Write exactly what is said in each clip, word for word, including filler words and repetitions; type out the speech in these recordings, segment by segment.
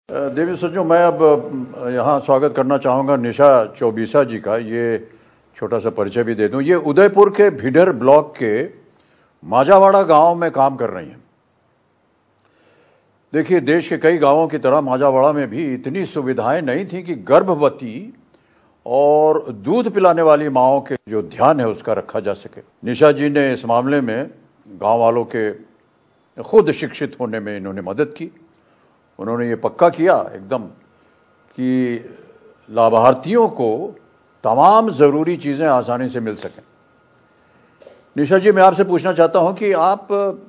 देवी सज्जनों, मैं अब यहाँ स्वागत करना चाहूँगा निशा चौबीसा जी का। ये छोटा सा परिचय भी दे दूँ। ये उदयपुर के भिडर ब्लॉक के माजावाड़ा गांव में काम कर रही हैं। देखिए, देश के कई गांवों की तरह माजावाड़ा में भी इतनी सुविधाएं नहीं थी कि गर्भवती और दूध पिलाने वाली माँओं के जो ध्यान है उसका रखा जा सके। निशा जी ने इस मामले में गांव वालों के खुद शिक्षित होने में इन्होंने मदद की। उन्होंने ये पक्का किया एकदम कि लाभार्थियों को तमाम ज़रूरी चीज़ें आसानी से मिल सकें। निशा जी, मैं आपसे पूछना चाहता हूं कि आप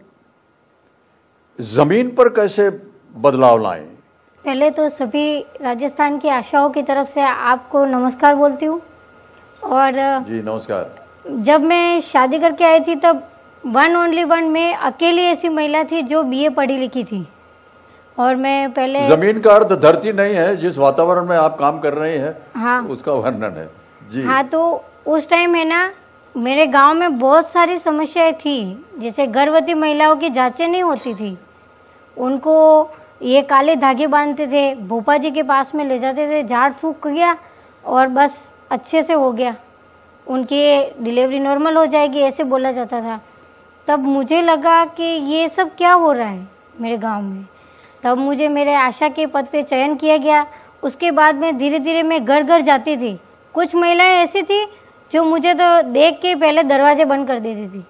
ज़मीन पर कैसे बदलाव लाएं? पहले तो सभी राजस्थान की आशाओं की तरफ से आपको नमस्कार बोलती हूँ। और जी नमस्कार। जब मैं शादी करके आई थी तब वन ओनली वन में अकेली ऐसी महिला थी जो बीए पढ़ी लिखी थी। और मैं पहले जमीन का अर्थ धरती नहीं है, जिस वातावरण में आप काम कर रहे हैं हाँ उसका वर्णन है जी। हाँ, तो उस टाइम है ना, मेरे गांव में बहुत सारी समस्याएं थी। जैसे गर्भवती महिलाओं की जांचें नहीं होती थी, उनको ये काले धागे बांधते थे, भोपा जी के पास में ले जाते थे, झाड़ फूक किया और बस अच्छे से हो गया, उनकी डिलीवरी नॉर्मल हो जाएगी, ऐसे बोला जाता था। तब मुझे लगा कि ये सब क्या हो रहा है मेरे गांव में। तब मुझे मेरे आशा के पद पे चयन किया गया। उसके बाद में धीरे धीरे मैं घर घर जाती थी। कुछ महिलाएं ऐसी थी जो मुझे तो देख के पहले दरवाजे बंद कर देती थी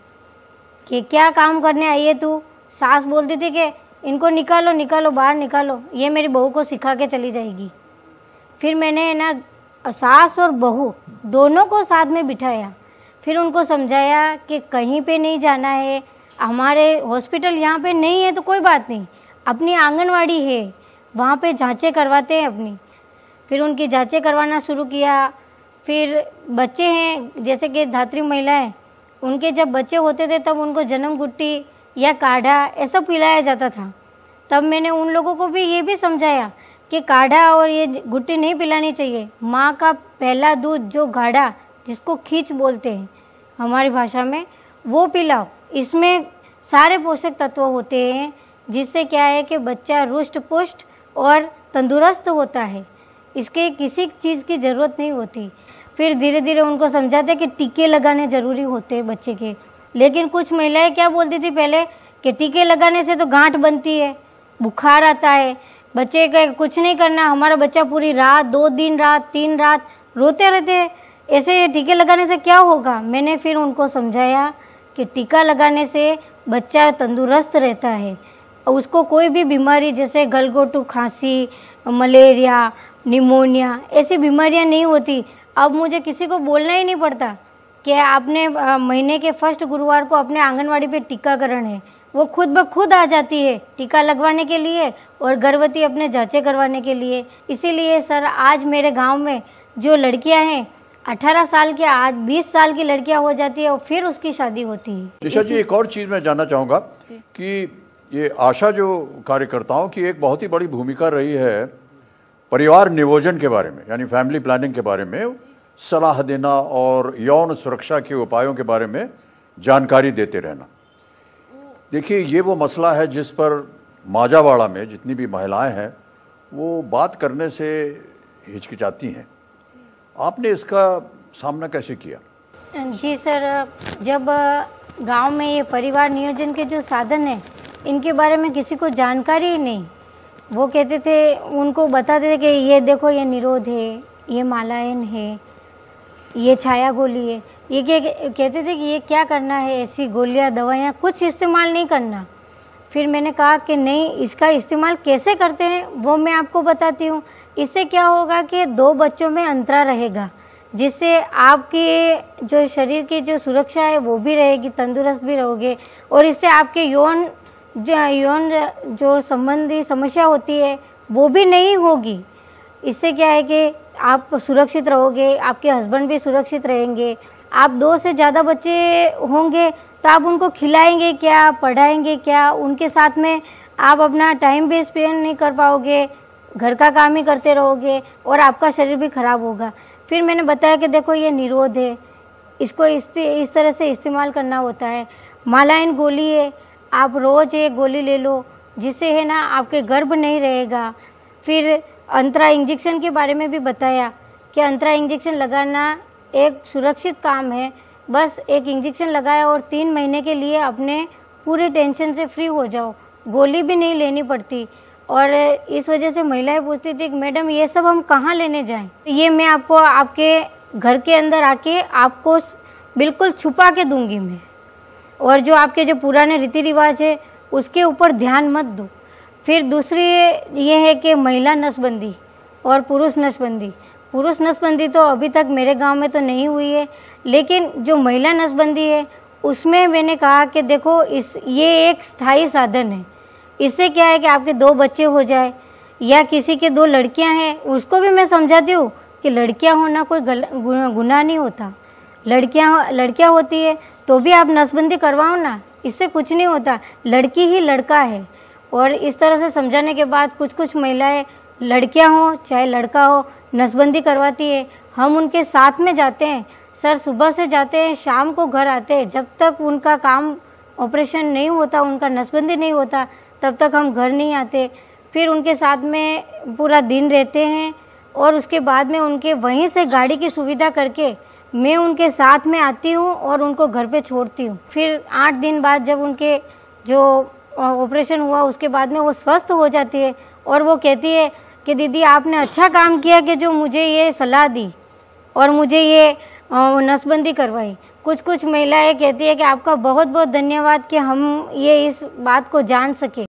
कि क्या काम करने आई है तू। सास बोलती थी कि इनको निकालो निकालो बाहर निकालो, ये मेरी बहू को सिखा के चली जाएगी। फिर मैंने ना सास और बहू दोनों को साथ में बिठाया, फिर उनको समझाया कि कहीं पे नहीं जाना है, हमारे हॉस्पिटल यहाँ पे नहीं है तो कोई बात नहीं, अपनी आंगनवाड़ी है वहाँ पे जांचें करवाते हैं अपनी। फिर उनकी जांचें करवाना शुरू किया। फिर बच्चे हैं जैसे कि धात्री महिलाएं, उनके जब बच्चे होते थे तब उनको जन्म गुट्टी या काढ़ा ऐसा पिलाया जाता था। तब मैंने उन लोगों को भी ये भी समझाया कि काढ़ा और ये गुट्टी नहीं पिलानी चाहिए। माँ का पहला दूध जो गाढ़ा, जिसको खींच बोलते हैं हमारी भाषा में, वो पिलाओ। इसमें सारे पोषक तत्व होते हैं, जिससे क्या है कि बच्चा रुष्ट पुष्ट और तंदुरुस्त होता है। इसके किसी चीज़ की ज़रूरत नहीं होती। फिर धीरे धीरे उनको समझाते कि टीके लगाने ज़रूरी होते हैं बच्चे के। लेकिन कुछ महिलाएं क्या बोलती थी पहले कि टीके लगाने से तो गांठ बनती है, बुखार आता है, बच्चे का कुछ नहीं करना, हमारा बच्चा पूरी रात, दो दिन रात, तीन रात रोते रहते हैं, ऐसे टीके लगाने से क्या होगा। मैंने फिर उनको समझाया कि टीका लगाने से बच्चा तंदुरुस्त रहता है, उसको कोई भी बीमारी जैसे गलघोटू, खांसी, मलेरिया, निमोनिया ऐसी बीमारियां नहीं होती। अब मुझे किसी को बोलना ही नहीं पड़ता कि आपने महीने के फर्स्ट गुरुवार को अपने आंगनवाड़ी पे टीकाकरण है, वो खुद ब खुद आ जाती है टीका लगवाने के लिए और गर्भवती अपने जांचें करवाने के लिए। इसीलिए सर, आज मेरे गांव में जो लड़कियां हैं अठारह साल के, आज बीस साल की लड़कियां हो जाती है और फिर उसकी शादी होती है। निशा जी, एक और चीज़ मैं जानना चाहूँगा कि ये आशा जो कार्यकर्ताओं की एक बहुत ही बड़ी भूमिका रही है परिवार नियोजन के बारे में, यानी फैमिली प्लानिंग के बारे में सलाह देना और यौन सुरक्षा के उपायों के बारे में जानकारी देते रहना। देखिए, ये वो मसला है जिस पर माजावाड़ा में जितनी भी महिलाएं हैं वो बात करने से हिचकिचाती हैं। आपने इसका सामना कैसे किया? जी सर, जब गांव में ये परिवार नियोजन के जो साधन हैं इनके बारे में किसी को जानकारी ही नहीं, वो कहते थे, उनको बताते थे कि ये देखो ये निरोध है, ये मालायन है, ये छाया गोली है। ये क्या कहते थे कि ये क्या करना है, ऐसी गोलियां दवाइयाँ कुछ इस्तेमाल नहीं करना। फिर मैंने कहा कि नहीं, इसका इस्तेमाल कैसे करते हैं वो मैं आपको बताती हूँ। इससे क्या होगा कि दो बच्चों में अंतरा रहेगा, जिससे आपकी जो शरीर की जो सुरक्षा है वो भी रहेगी, तंदुरुस्त भी रहोगे, और इससे आपके यौन जो यौन जो संबंधी समस्या होती है वो भी नहीं होगी। इससे क्या है कि आप सुरक्षित रहोगे, आपके हस्बैंड भी सुरक्षित रहेंगे। आप दो से ज़्यादा बच्चे होंगे तो आप उनको खिलाएंगे क्या, पढ़ाएंगे क्या, उनके साथ में आप अपना टाइम भी स्पेंड नहीं कर पाओगे, घर का काम ही करते रहोगे और आपका शरीर भी खराब होगा। फिर मैंने बताया कि देखो ये निरोध है, इसको इस, इस तरह से इस्तेमाल करना होता है। मालाइन गोली है, आप रोज एक गोली ले लो, जिससे है ना आपके गर्भ नहीं रहेगा। फिर अंतरा इंजेक्शन के बारे में भी बताया कि अंतरा इंजेक्शन लगाना एक सुरक्षित काम है, बस एक इंजेक्शन लगाया और तीन महीने के लिए अपने पूरे टेंशन से फ्री हो जाओ, गोली भी नहीं लेनी पड़ती। और इस वजह से महिलाएं पूछती थी कि मैडम ये सब हम कहाँ लेने जाएं? तो ये मैं आपको आपके घर के अंदर आके आपको बिल्कुल छुपा के दूंगी मैं, और जो आपके जो पुराने रीति रिवाज है उसके ऊपर ध्यान मत दो। फिर दूसरी ये है कि महिला नसबंदी और पुरुष नसबंदी। पुरुष नसबंदी तो अभी तक मेरे गांव में तो नहीं हुई है, लेकिन जो महिला नसबंदी है उसमें मैंने कहा कि देखो इस ये एक स्थायी साधन है। इससे क्या है कि आपके दो बच्चे हो जाए या किसी के दो लड़कियां हैं, उसको भी मैं समझाती हूँ कि लड़कियां होना कोई गुनाह नहीं होता। लड़कियां लड़कियां होती है तो भी आप नसबंदी करवाओ ना, इससे कुछ नहीं होता, लड़की ही लड़का है। और इस तरह से समझाने के बाद कुछ कुछ महिलाएं, लड़कियां हो चाहे लड़का हो, नसबंदी करवाती है। हम उनके साथ में जाते हैं सर, सुबह से जाते हैं, शाम को घर आते हैं। जब तक उनका काम ऑपरेशन नहीं होता, उनका नसबंदी नहीं होता, तब तक हम घर नहीं आते। फिर उनके साथ में पूरा दिन रहते हैं और उसके बाद में उनके वहीं से गाड़ी की सुविधा करके मैं उनके साथ में आती हूँ और उनको घर पे छोड़ती हूँ। फिर आठ दिन बाद जब उनके जो ऑपरेशन हुआ उसके बाद में वो स्वस्थ हो जाती है और वो कहती है कि दीदी आपने अच्छा काम किया कि जो मुझे ये सलाह दी और मुझे ये नसबंदी करवाई। कुछ कुछ महिलाएं कहती है कि आपका बहुत बहुत धन्यवाद कि हम ये इस बात को जान सके।